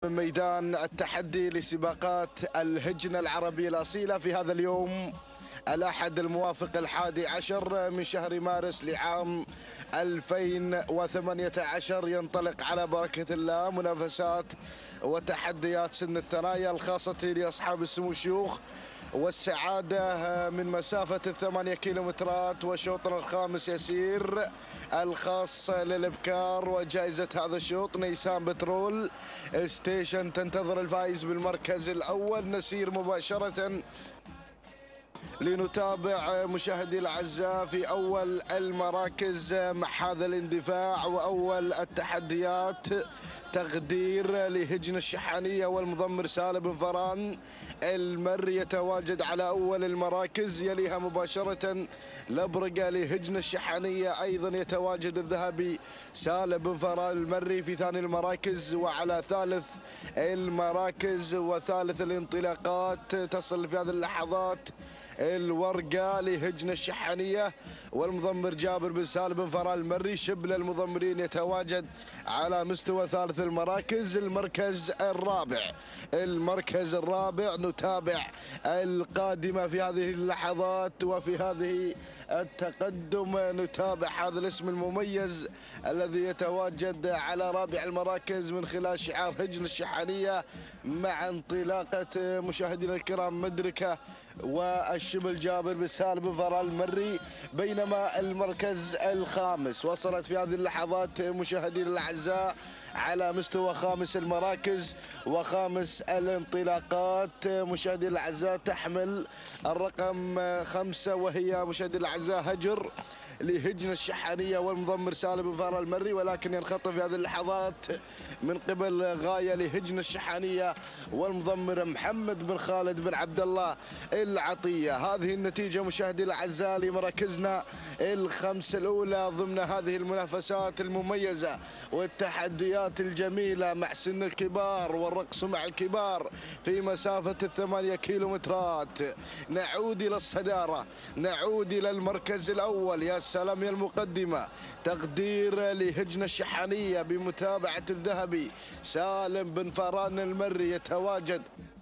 من ميدان التحدي لسباقات الهجنة العربية الأصيلة في هذا اليوم الأحد الموافق 11 من شهر مارس لعام 2018. ينطلق على بركة الله منافسات وتحديات سن الثنايا الخاصة لأصحاب السمو الشيوخ والسعادة من مسافة 8 كيلومترات، وشوطنا الخامس يسير الخاص للإبكار، وجائزة هذا الشوط نيسان بترول ستيشن تنتظر الفائز بالمركز الأول. نسير مباشرة لنتابع مشاهدي الأعزاء في أول المراكز مع هذا الاندفاع وأول التحديات. تغدير لهجن الشحانية والمضمر سالم بن فران المري يتواجد على أول المراكز، يليها مباشرة لبرقة لهجن الشحانية، أيضا يتواجد الذهبي سالم بن فران المري في ثاني المراكز، وعلى ثالث المراكز وثالث الانطلاقات تصل في هذه اللحظات الورقة لهجن الشحانية والمضمر جابر بن سالم بن فران المري. شبل المضمرين يتواجد على مستوى ثالث المراكز. المركز الرابع نتابع القادمة في هذه اللحظات وفي هذه التقدم. نتابع هذا الاسم المميز الذي يتواجد على رابع المراكز من خلال شعار هجن الشحانية مع انطلاقة مشاهدينا الكرام مدركة والشبل جابر بن سالم بن فران المري. بينما المركز الخامس وصلت في هذه اللحظات مشاهدينا الأعزاء على مستوى خامس المراكز وخامس الانطلاقات مشاهدينا الأعزاء، تحمل الرقم 5 وهي مشاهدينا الأعزاء هجر لهجن الشحانية والمضمر سالم بن فران المري، ولكن ينخطف في هذه اللحظات من قبل غاية لهجن الشحانية والمضمر محمد بن خالد بن عبد الله العطية. هذه النتيجة مشاهدينا الأعزاء لمراكزنا الخمس الأولى ضمن هذه المنافسات المميزة والتحديات الجميلة مع سن الكبار والرقص مع الكبار في مسافة 8 كيلومترات. نعود إلى الصدارة، نعود إلى المركز الأول. يا سلام يا المقدمة، تقدير لهجن الشحانية بمتابعة الذهبي سالم بن فران المري يتواجد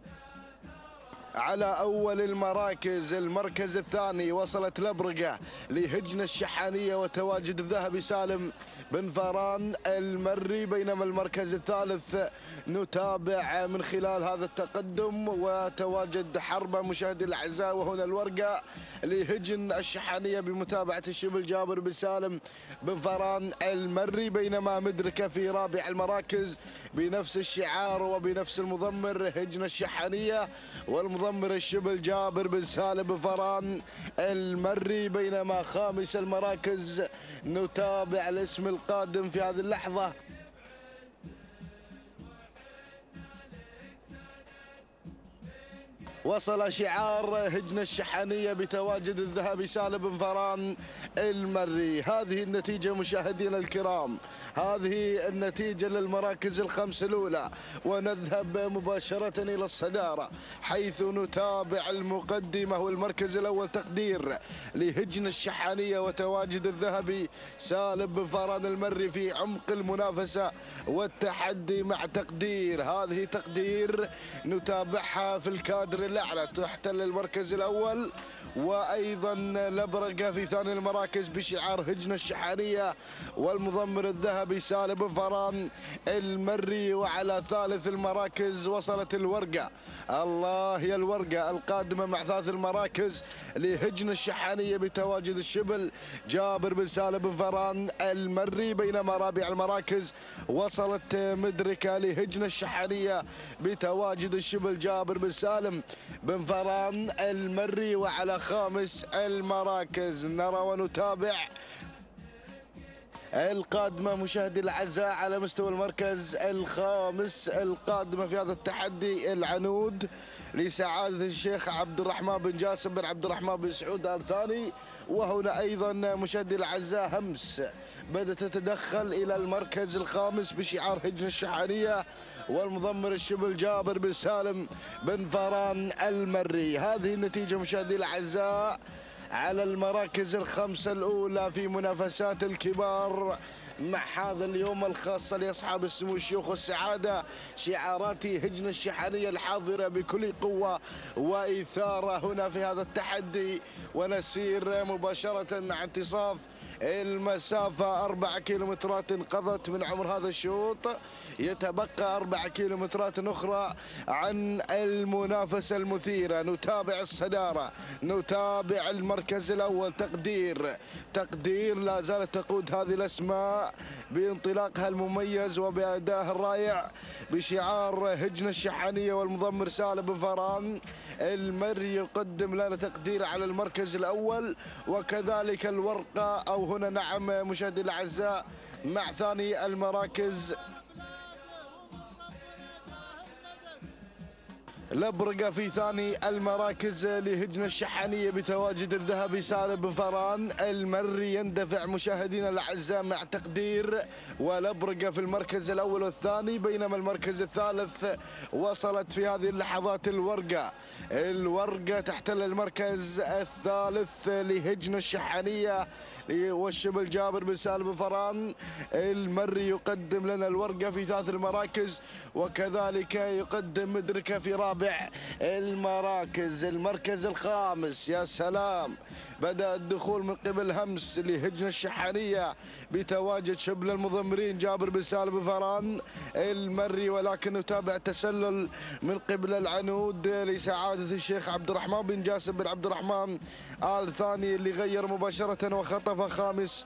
على أول المراكز. المركز الثاني وصلت لبرقة لهجن الشحانية وتواجد الذهبي سالم بن فران المري. بينما المركز الثالث نتابع من خلال هذا التقدم وتواجد حربة مشاهدي الأعزاء، وهنا الورقة لهجن الشحانية بمتابعة الشبل جابر بن سالم بن فران المري. بينما مدركة في رابع المراكز بنفس الشعار وبنفس المضمر هجن الشحانية والمضمر الشبل جابر بن سالم بن فران المري. بينما خامس المراكز نتابع الاسم القادم في هذه اللحظة وصل شعار هجن الشحانية بتواجد الذهبي سالم بن فران المري. هذه النتيجة مشاهدينا الكرام، هذه النتيجة للمراكز الخمس الأولى، ونذهب مباشرة إلى الصدارة حيث نتابع المقدمة والمركز الأول تقدير لهجن الشحانية وتواجد الذهبي سالم بن فران المري في عمق المنافسة والتحدي مع تقدير. هذه تقدير نتابعها في الكادر الأعلى تحتل المركز الأول، وأيضا لبرقة في ثاني المراكز بشعار هجن الشحانية والمضمر الذهبي سالم بن فران المري. وعلى ثالث المراكز وصلت الورقة، الله يا الورقة القادمة مع ثالث المراكز لهجن الشحانية بتواجد الشبل جابر بن سالم بن فران المري. بينما رابع المراكز وصلت مدركة لهجن الشحانية بتواجد الشبل جابر بن سالم بن فران المري. وعلى خامس المراكز نرى ونتابع القادمة مشاهدي الأعزاء على مستوى المركز الخامس القادمة في هذا التحدي العنود لسعادة الشيخ عبد الرحمن بن جاسم بن عبد الرحمن بن سعود آل ثاني. وهنا أيضا مشاهدي الأعزاء همس بدأت تتدخل إلى المركز الخامس بشعار هجن الشحانية والمضمر الشبل جابر بن سالم بن فران المري. هذه النتيجة مشاهدي الأعزاء على المراكز الخمسة الأولى في منافسات الكبار مع هذا اليوم الخاص لأصحاب السمو الشيوخ والسعادة. شعارات هجن الشحنية الحاضرة بكل قوة وإثارة هنا في هذا التحدي، ونسير مباشرة مع انتصاف المسافة 4 كيلومترات انقضت من عمر هذا الشوط، يتبقى 4 كيلومترات أخرى عن المنافسة المثيرة. نتابع الصدارة، نتابع المركز الأول. تقدير لا زالت تقود هذه الأسماء بانطلاقها المميز وبأدائها الرائع بشعار هجن الشحنية والمضمر سالم بن فران. المري يقدم لنا تقدير على المركز الأول، وكذلك الورقة أو هنا نعم مشاهدي الأعزاء مع ثاني المراكز لبرقة في ثاني المراكز لهجن الشحنية بتواجد الذهبي سالم بن فران. المري يندفع مشاهدينا الأعزاء مع تقدير ولبرقة في المركز الأول والثاني، بينما المركز الثالث وصلت في هذه اللحظات الورقة تحتل المركز الثالث لهجن الشحنية والشبل جابر بن سالم بن فران. المري يقدم لنا الورقة في ثالث المراكز، وكذلك يقدم مدركة في رابع المراكز. المركز الخامس يا سلام بدأ الدخول من قبل همس لهجن الشحنية بتواجد شبل المضمرين جابر بن سالم بن فران. المري ولكن نتابع تسلل من قبل العنود لسعادة الشيخ عبد الرحمن بن جاسم بن عبد الرحمن آل ثاني اللي غير مباشرة وخطف خامس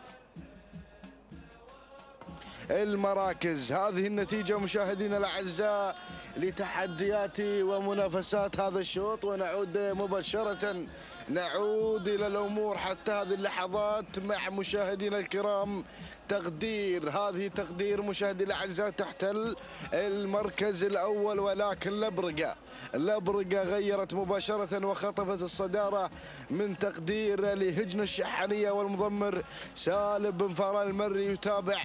المراكز. هذه النتيجة مشاهدينا الأعزاء لتحديات ومنافسات هذا الشوط، ونعود مباشرة إلى الأمور حتى هذه اللحظات مع مشاهدينا الكرام. هذه تقدير مشاهدي الأعزاء تحتل المركز الأول، ولكن لبرقة غيرت مباشرة وخطفت الصدارة من تقدير لهجن الشحنية والمضمر سالم بن فران. المري يتابع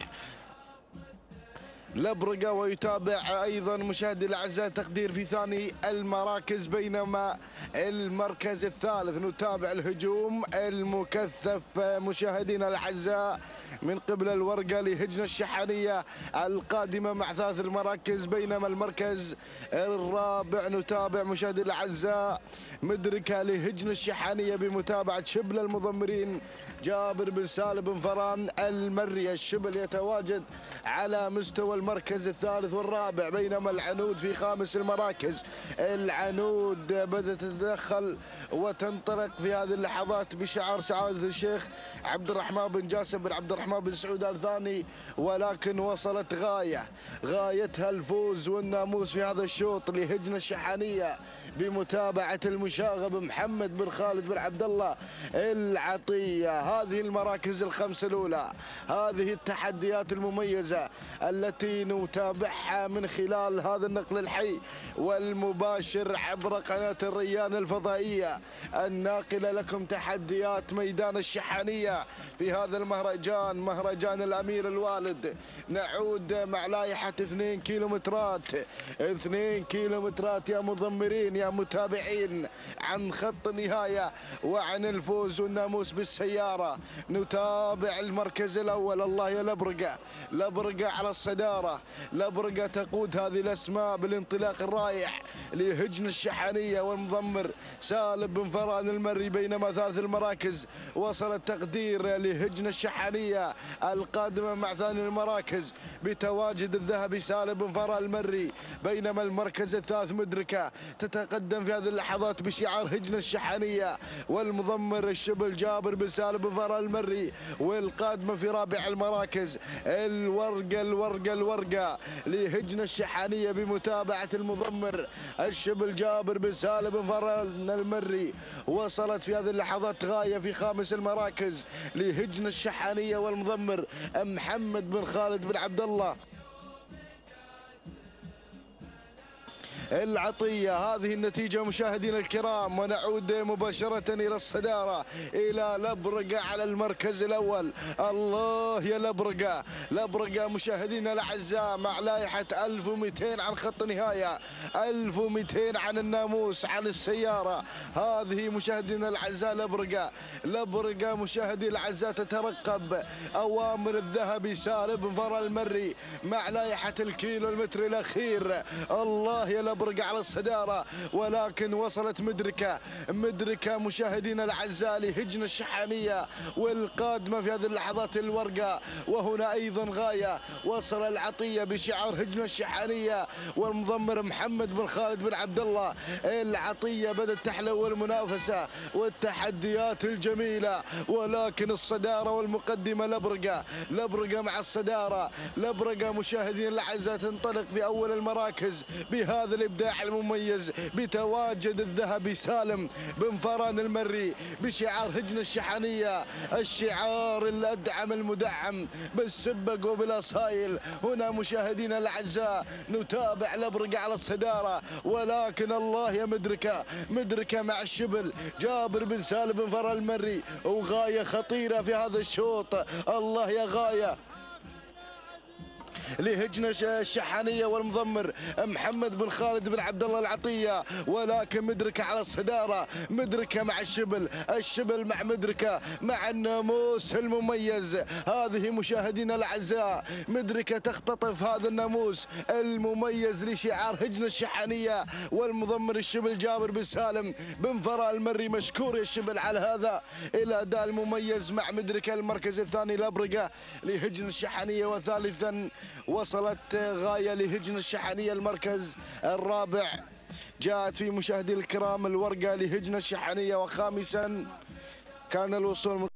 لبرقة ويتابع أيضا مشاهدي الأعزاء تقدير في ثاني المراكز، بينما المركز الثالث نتابع الهجوم المكثف مشاهدينا الأعزاء من قبل الورقة لهجن الشحنية القادمة مع ثالث المراكز، بينما المركز الرابع نتابع مشاهدي الأعزاء مدركة لهجن الشحنية بمتابعة شبل المضمرين جابر بن سالم بن فران. المري الشبل يتواجد على مستوى المركز الثالث والرابع، بينما العنود في خامس المراكز. العنود بدأت تتدخل وتنطلق في هذه اللحظات بشعار سعادة الشيخ عبد الرحمن بن جاسم بن عبد الرحمن بن سعود آل ثاني، ولكن وصلت غايتها الفوز والناموس في هذا الشوط لهجن الشحنية بمتابعة المشاغب محمد بن خالد بن عبد الله العطية. هذه المراكز الخمس الأولى، هذه التحديات المميزة التي نتابعها من خلال هذا النقل الحي والمباشر عبر قناة الريان الفضائية الناقلة لكم تحديات ميدان الشحنية في هذا المهرجان، مهرجان الأمير الوالد. نعود مع لائحة 2 كيلومترات 2 كيلومترات يا مضمرين يا متابعين عن خط النهاية وعن الفوز والناموس بالسيارة. نتابع المركز الأول. الله يا لبرقة على الصدارة. لبرقة تقود هذه الأسماء بالانطلاق الرائع لهجن الشحنية والمضمر سالم بن فران. المري بينما ثالث المراكز وصل التقدير لهجن الشحنية القادمة مع ثاني المراكز بتواجد الذهبي سالم بن فران. المري بينما المركز الثالث مدركة تتقدم في هذه اللحظات بشعار هجن الشحنية والمضمر الشبل جابر بن سالم بن فران. المري والقادمة في رابع المراكز الورقة لهجن الشحنية بمتابعة المضمر الشبل جابر بن سالم بن فران. المري وصلت في هذه اللحظات غاية في خامس المراكز لهجن الشحنية والمضمر محمد بن خالد بن عبد الله العطية. هذه النتيجة مشاهدينا الكرام، ونعود مباشرة إلى الصدارة، إلى لبرقة على المركز الأول. الله يا لبرقة، لبرقة مشاهدينا الأعزاء مع لائحة 1200 عن خط نهاية، 1200 عن الناموس، عن السيارة. هذه مشاهدينا الأعزاء لبرقة، لبرقة مشاهدي الأعزاء تترقب أوامر الذهبي سالم فرا المري مع لائحة الكيلو المتر الأخير. الله يا لبرقة على الصدارة، ولكن وصلت مدركة مشاهدينا الأعزاء لهجن الشحانية والقادمة في هذه اللحظات الورقة. وهنا أيضا غاية، وصل العطية بشعار هجن الشحانية والمضمر محمد بن خالد بن عبد الله. العطية بدأت تحلو المنافسة والتحديات الجميلة، ولكن الصدارة والمقدمة لبرقة مع الصدارة. لبرقة مشاهدين الأعزاء تنطلق في أول المراكز بهذا الإبداع المميز، بتواجد الذهبي سالم بن فران المري بشعار هجن الشحانية، الشعار الأدعم المدعم بالسبق وبالأصايل. هنا مشاهدينا الأعزاء نتابع لبرقة على الصدارة، ولكن الله يا مدركة مع الشبل جابر بن سالم بن فران المري، وغاية خطيرة في هذا الشوط. الله يا غاية لهجن الشحانية والمضمر محمد بن خالد بن عبد الله العطية، ولكن مدركة على الصدارة، مدركة مع الشبل مع مدركة مع الناموس المميز. هذه مشاهدينا الأعزاء مدركة تختطف هذا الناموس المميز لشعار هجن الشحانية والمضمر الشبل جابر بن سالم بن فرا المري. مشكور يا الشبل على هذا الأداء المميز مع مدركة. المركز الثاني لبرقة لهجن الشحانية، وثالثا وصلت غاية لهجن الشحانية. المركز الرابع جاءت في مشاهدي الكرام الورقة لهجن الشحانية، وخامسا كان الوصول.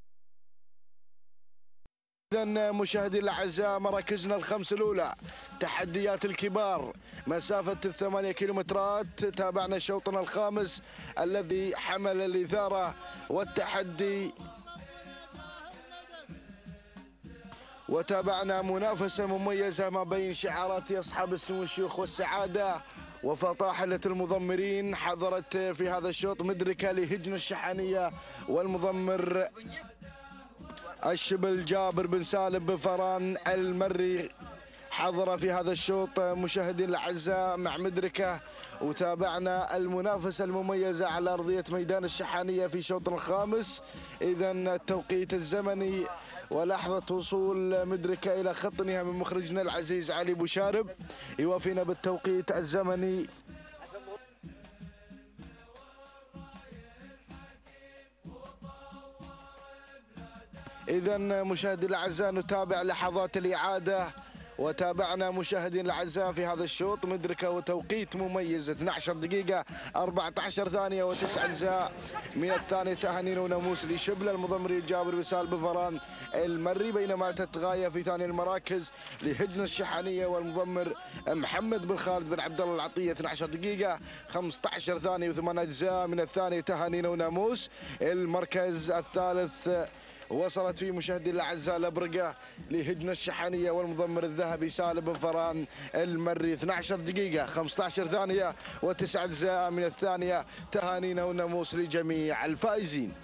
إذن مشاهدي الأعزاء مراكزنا الخمس الأولى تحديات الكبار مسافة 8 كيلومترات. تابعنا شوطنا الخامس الذي حمل الإثارة والتحدي، وتابعنا منافسة مميزة ما بين شعارات أصحاب السمو الشيوخ والسعادة وفطاحلة المضمرين. حضرت في هذا الشوط مدركة لهجن الشحانية والمضمر الشبل جابر بن سالم بن فران المري. حضر في هذا الشوط مشاهدين الأعزاء مع مدركة. وتابعنا المنافسة المميزة على أرضية ميدان الشحانية في شوط الخامس. إذن التوقيت الزمني ولحظة وصول مدركة إلى خط نهاية من مخرجنا العزيز علي بوشارب يوافينا بالتوقيت الزمني. إذن مشاهدي الأعزاء نتابع لحظات الإعادة، وتابعنا مشاهدين الأعزاء في هذا الشوط مدركة وتوقيت مميز 12 دقيقة 14 ثانية و9 أجزاء من الثانية. تهانينا وناموس لشبل المضمري جابر بن سالم بن فران المري، بينما تتغاية في ثاني المراكز لهجن الشحانية والمضمر محمد بن خالد بن عبد الله العطية 12 دقيقة 15 ثانية و8 أجزاء من الثانية. تهانينا وناموس. المركز الثالث وصلت فيه مشاهدي الأعزاء لبرقة لهجن الشحانية والمضمر الذهبي سالم بن فران المري 12 دقيقة 15 ثانية و9 أجزاء من الثانية. تهانينا والناموس لجميع الفائزين.